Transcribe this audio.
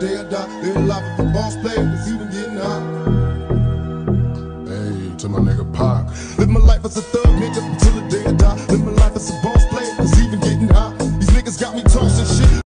day I die. Live life of a boss player, it's even getting hot. Hey, to my nigga Pac. Live my life as a thug nigga until the day I die. Live my life as a boss